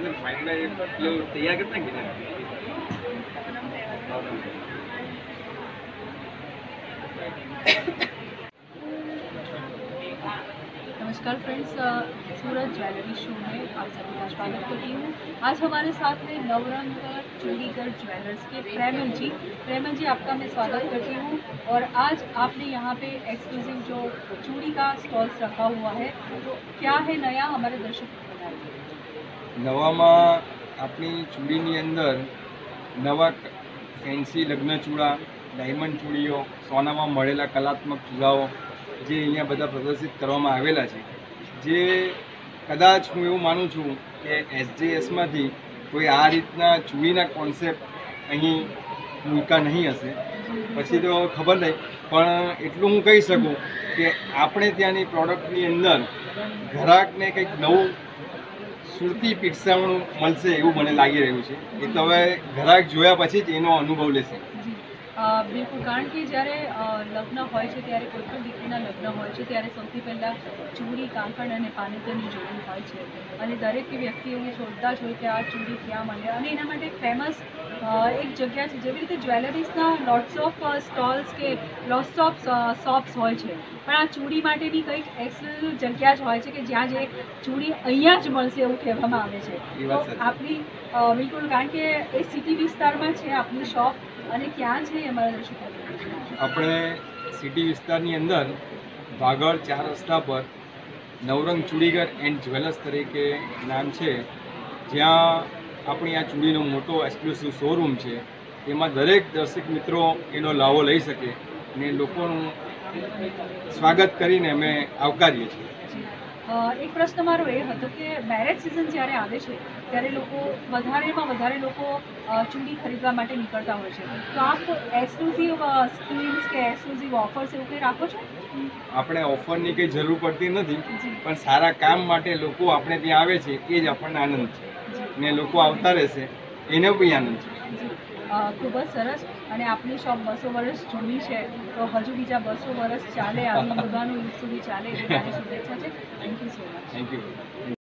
તૈયાર કરતા કે नमस्कार फ्रेंड्स, सूरज ज्वेलरी शो में आप सभी का स्वागत करती हूँ। आज हमारे साथ में नवरंग चंडीगढ़ ज्वेलर्स के प्रेमल जी आपका मैं स्वागत करती हूँ। और आज आपने यहाँ पे एक्सक्लूसिव जो चूड़ी का स्टॉल्स रखा हुआ है, तो क्या है नया हमारे दर्शकों को बताइए। નવામાં આપણી ચૂડીની અંદર નવા ફેન્સી લગ્ન ચૂડા, ડાયમંડ ચૂડીઓ, સોનામાં મળેલા કલાત્મક ચૂડાઓ જે અહીંયા બધા પ્રદર્શિત કરવામાં આવેલા છે, જે કદાચ હું એવું માનું છું કે SJSમાંથી કોઈ આ રીતના ચૂડીના કોન્સેપ્ટ અહીં મૂકા નહીં હશે. પછી તો ખબર નહીં, પણ એટલું હું કહી શકું કે આપણે ત્યાંની પ્રોડક્ટની અંદર ગ્રાહકને કંઈક નવું સુરતી પીરસામણું મળશે એવું મને લાગી રહ્યું છે. એ તો હવે ગ્રાહક જોયા પછી જ એનો અનુભવ લેશે. બિલકુલ, કારણ કે જ્યારે લગ્ન હોય છે ત્યારે કોઈ પણ દીકરીના લગ્ન હોય છે ત્યારે સૌથી પહેલાં ચૂડી, કાંકણ અને પાનેતરની જોડી હોય છે, અને દરેક વ્યક્તિ એવું શોધતા જ હોય કે આ ચૂડી ક્યાં મળે, અને એના માટે ફેમસ એક જગ્યા છે. જેવી રીતે જ્વેલરીઝના લોટ્સ ઓફ સ્ટોલ્સ કે લોટ્સ ઓફ શોપ્સ હોય છે, પણ આ ચૂડી માટેની કંઈક એક્સક્લુઝિવ જગ્યા જ હોય છે કે જ્યાં જે ચૂડી અહીંયા જ મળશે એવું કહેવામાં આવે છે. તો આપની બિલકુલ, કારણ કે એ સિટી વિસ્તારમાં છે આપની શોપ, અને ક્યાં છે અમારા દર્શકો? આપણે સિટી વિસ્તારની અંદર વાગડ 4 રસ્તા પર નવરંગ ચૂડીગર એન્ડ જ્વેલર્સ તરીકે નામ છે, જ્યાં આપણી આ ચૂડીનો મોટો એક્સક્લુસિવ શોરૂમ છે. એમાં દરેક દર્શક મિત્રો એનો લાવો લઈ શકે અને લોકોનું સ્વાગત કરીને અમે આવકારીએ છીએ. એક પ્રશ્ન મારો એ હતો કે મેરેજ સિઝન જ્યારે આવે છે ત્યારે લોકો વધારેમાં વધારે લોકો ચૂડી ખરીદવા માટે નીકળતા હોય છે, તો આપ એક્સક્લુઝિવ સ્કીમ્સ કે એક્સક્લુઝિવ ઓફર્સ એવું કંઈ રાખો છો? આપણે ઓફરની કંઈ જરૂર પડતી નથી, પણ સારા કામ માટે લોકો આપણે ત્યાં આવે છે એ જ આપણને આનંદ છે, ને લોકો આવતા રહેશે એને બી આનંદ છે. ખૂબ જ સરસ. અને આપની શોપ 200 વર્ષ જૂની છે, તો હજુ બીજા 200 વર્ષ ચાલે, આવી બધાનું યુગ સુધી ચાલે એવી મારી શુભેચ્છા છે. Thank you so much. Thank you.